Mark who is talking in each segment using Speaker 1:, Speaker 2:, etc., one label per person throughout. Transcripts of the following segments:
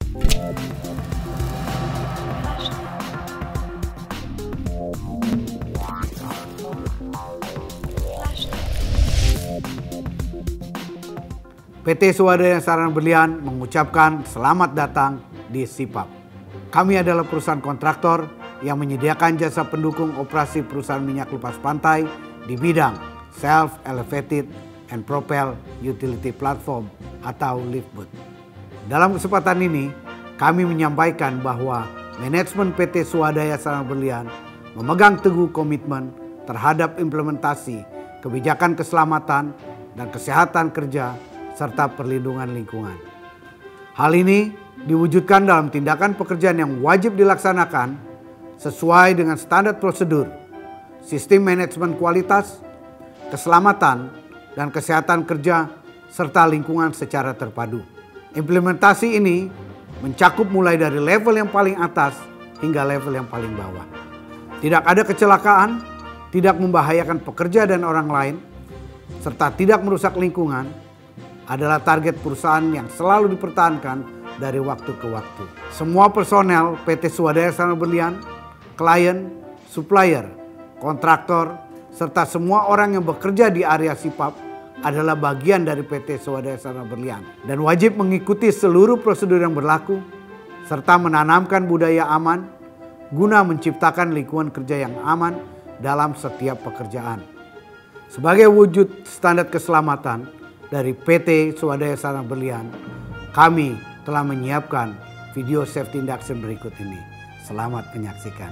Speaker 1: PT Swadaya Sarana Berlian mengucapkan selamat datang di SIPAP. Kami adalah perusahaan kontraktor yang menyediakan jasa pendukung operasi perusahaan minyak lepas pantai di bidang Self-Elevated and Propel Utility Platform atau liftboat. Dalam kesempatan ini, kami menyampaikan bahwa manajemen PT Swadaya Sarana Berlian memegang teguh komitmen terhadap implementasi kebijakan keselamatan dan kesehatan kerja serta perlindungan lingkungan. Hal ini diwujudkan dalam tindakan pekerjaan yang wajib dilaksanakan sesuai dengan standar prosedur, sistem manajemen kualitas, keselamatan, dan kesehatan kerja serta lingkungan secara terpadu. Implementasi ini mencakup mulai dari level yang paling atas hingga level yang paling bawah. Tidak ada kecelakaan, tidak membahayakan pekerja dan orang lain, serta tidak merusak lingkungan adalah target perusahaan yang selalu dipertahankan dari waktu ke waktu. Semua personel PT Swadaya Sarana Berlian, klien, supplier, kontraktor, serta semua orang yang bekerja di area SIPAP adalah bagian dari PT Swadaya Sarana Berlian dan wajib mengikuti seluruh prosedur yang berlaku serta menanamkan budaya aman guna menciptakan lingkungan kerja yang aman dalam setiap pekerjaan. Sebagai wujud standar keselamatan dari PT Swadaya Sarana Berlian, kami telah menyiapkan video safety induction berikut ini. Selamat menyaksikan.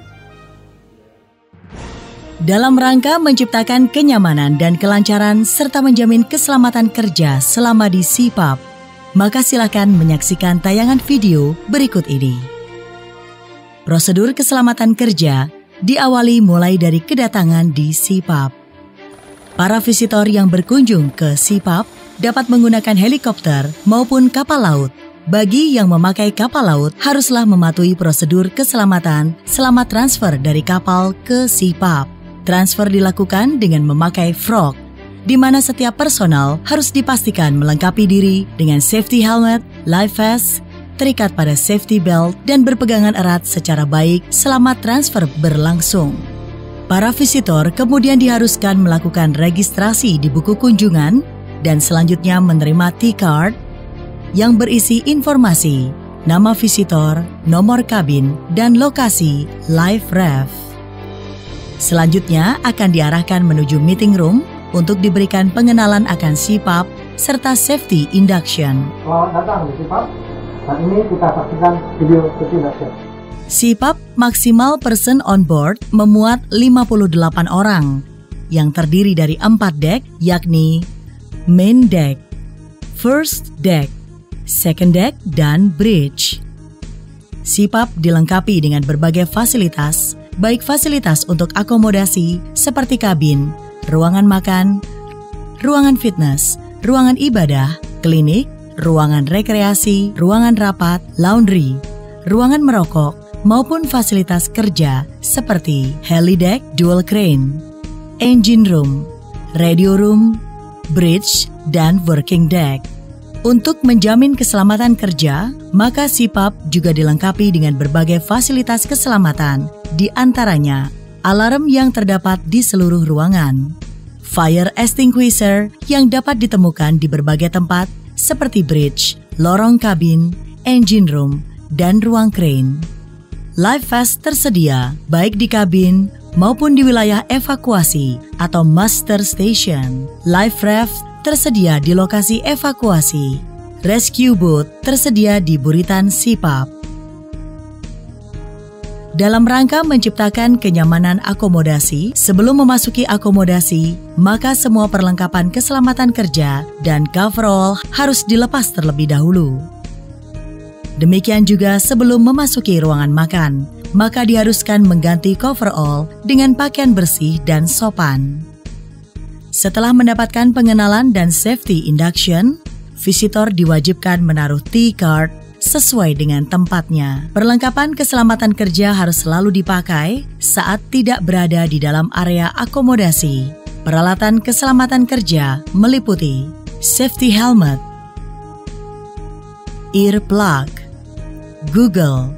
Speaker 2: Dalam rangka menciptakan kenyamanan dan kelancaran serta menjamin keselamatan kerja selama di SIPAP, maka silakan menyaksikan tayangan video berikut ini. Prosedur keselamatan kerja diawali mulai dari kedatangan di SIPAP. Para visitor yang berkunjung ke SIPAP dapat menggunakan helikopter maupun kapal laut. Bagi yang memakai kapal laut, haruslah mematuhi prosedur keselamatan selama transfer dari kapal ke SIPAP. Transfer dilakukan dengan memakai frog, di mana setiap personal harus dipastikan melengkapi diri dengan safety helmet, life vest, terikat pada safety belt, dan berpegangan erat secara baik selama transfer berlangsung. Para visitor kemudian diharuskan melakukan registrasi di buku kunjungan dan selanjutnya menerima T-card yang berisi informasi, nama visitor, nomor kabin, dan lokasi live ref. Selanjutnya akan diarahkan menuju meeting room untuk diberikan pengenalan akan SIPAP serta safety induction.
Speaker 1: Selamat datang di SIPAP. Saat ini kita saksikan video safety induction.
Speaker 2: SIPAP maksimal person on board memuat 58 orang yang terdiri dari 4 deck, yakni main deck, first deck, second deck, dan bridge. SIPAP dilengkapi dengan berbagai fasilitas, baik fasilitas untuk akomodasi seperti kabin, ruangan makan, ruangan fitness, ruangan ibadah, klinik, ruangan rekreasi, ruangan rapat, laundry, ruangan merokok, maupun fasilitas kerja seperti helideck, dual crane, engine room, radio room, bridge, dan working deck. Untuk menjamin keselamatan kerja, maka SIPAP juga dilengkapi dengan berbagai fasilitas keselamatan, di antaranya alarm yang terdapat di seluruh ruangan, fire extinguisher yang dapat ditemukan di berbagai tempat seperti bridge, lorong kabin, engine room, dan ruang crane. Life vest tersedia baik di kabin maupun di wilayah evakuasi atau muster station. Life raft tersedia di lokasi evakuasi. Rescue boat tersedia di buritan SIPAP. Dalam rangka menciptakan kenyamanan akomodasi, sebelum memasuki akomodasi, maka semua perlengkapan keselamatan kerja dan coverall harus dilepas terlebih dahulu. Demikian juga sebelum memasuki ruangan makan, maka diharuskan mengganti coverall dengan pakaian bersih dan sopan. Setelah mendapatkan pengenalan dan safety induction, visitor diwajibkan menaruh T-card sesuai dengan tempatnya. Perlengkapan keselamatan kerja harus selalu dipakai saat tidak berada di dalam area akomodasi. Peralatan keselamatan kerja meliputi safety helmet, earplug, Google,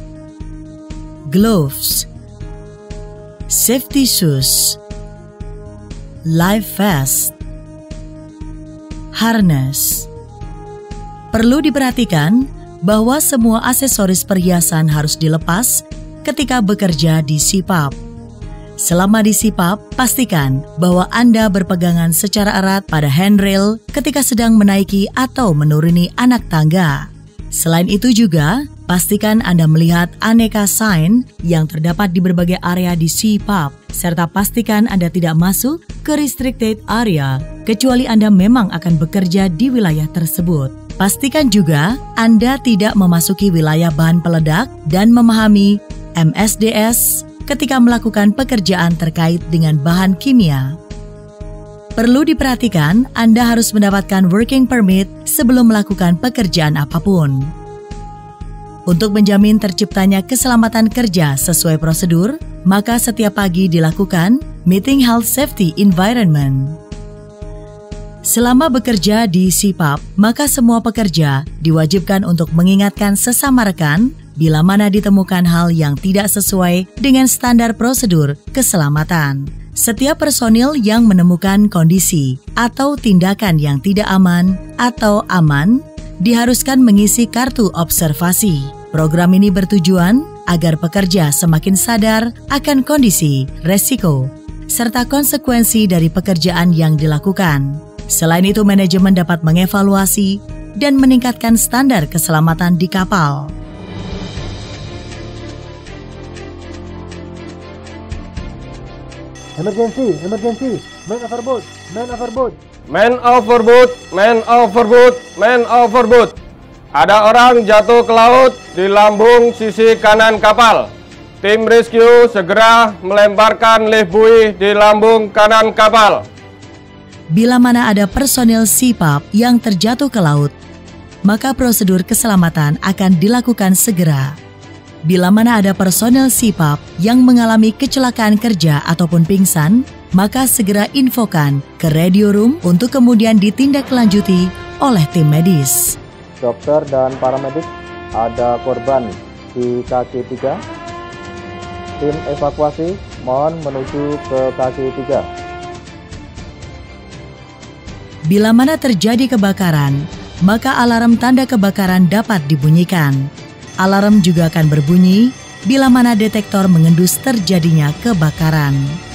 Speaker 2: gloves, safety shoes, life vest, harness. Perlu diperhatikan bahwa semua aksesoris perhiasan harus dilepas ketika bekerja di SIPAP. Selama di SIPAP, pastikan bahwa Anda berpegangan secara erat pada handrail ketika sedang menaiki atau menuruni anak tangga. Selain itu juga, pastikan Anda melihat aneka sign yang terdapat di berbagai area di SIPAP, serta pastikan Anda tidak masuk ke restricted area kecuali Anda memang akan bekerja di wilayah tersebut. Pastikan juga Anda tidak memasuki wilayah bahan peledak dan memahami MSDS ketika melakukan pekerjaan terkait dengan bahan kimia. Perlu diperhatikan, Anda harus mendapatkan working permit sebelum melakukan pekerjaan apapun. Untuk menjamin terciptanya keselamatan kerja sesuai prosedur, maka setiap pagi dilakukan meeting health safety environment. Selama bekerja di SIPAP, maka semua pekerja diwajibkan untuk mengingatkan sesama rekan bila mana ditemukan hal yang tidak sesuai dengan standar prosedur keselamatan. Setiap personil yang menemukan kondisi atau tindakan yang tidak aman atau aman diharuskan mengisi kartu observasi. Program ini bertujuan agar pekerja semakin sadar akan kondisi, resiko, serta konsekuensi dari pekerjaan yang dilakukan. Selain itu, manajemen dapat mengevaluasi dan meningkatkan standar keselamatan di kapal.
Speaker 3: Emergency, man overboard, man overboard.
Speaker 4: Man overboard, man overboard, man overboard. Ada orang jatuh ke laut di lambung sisi kanan kapal. Tim rescue segera melemparkan lift buoy di lambung kanan kapal.
Speaker 2: Bila mana ada personil SIPAP yang terjatuh ke laut, maka prosedur keselamatan akan dilakukan segera. Bila mana ada personel SIPAP yang mengalami kecelakaan kerja ataupun pingsan, maka segera infokan ke radio room untuk kemudian ditindaklanjuti oleh tim medis.
Speaker 3: Dokter dan paramedik, ada korban di kaki 3. Tim evakuasi mohon menuju ke kaki 3.
Speaker 2: Bila mana terjadi kebakaran, maka alarm tanda kebakaran dapat dibunyikan. Alarm juga akan berbunyi bila mana detektor mengendus terjadinya kebakaran.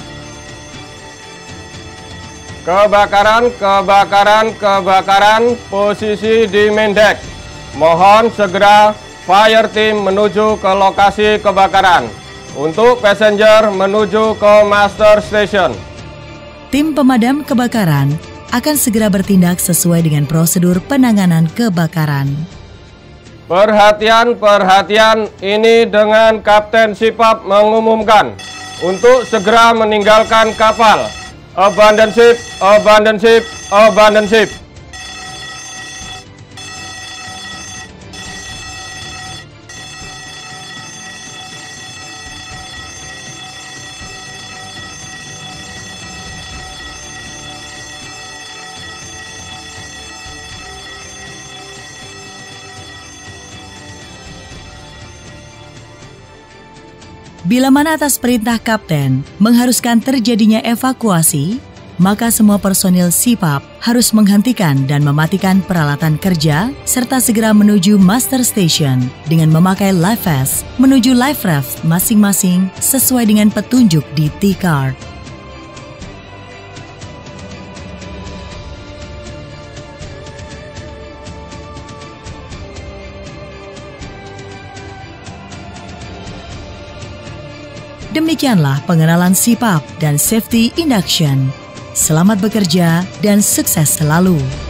Speaker 4: Kebakaran, kebakaran, kebakaran, posisi di main deck. Mohon segera fire team menuju ke lokasi kebakaran. Untuk passenger menuju ke master station.
Speaker 2: Tim pemadam kebakaran akan segera bertindak sesuai dengan prosedur penanganan kebakaran.
Speaker 4: Perhatian, perhatian, ini dengan Kapten SIPAP mengumumkan untuk segera meninggalkan kapal. Abandon ship, abandon ship, abandon ship.
Speaker 2: Bila mana atas perintah kapten mengharuskan terjadinya evakuasi, maka semua personil SIPAP harus menghentikan dan mematikan peralatan kerja serta segera menuju master station dengan memakai life vest menuju life raft masing-masing sesuai dengan petunjuk di T-card. Demikianlah pengenalan SIPAP dan Safety Induction. Selamat bekerja dan sukses selalu.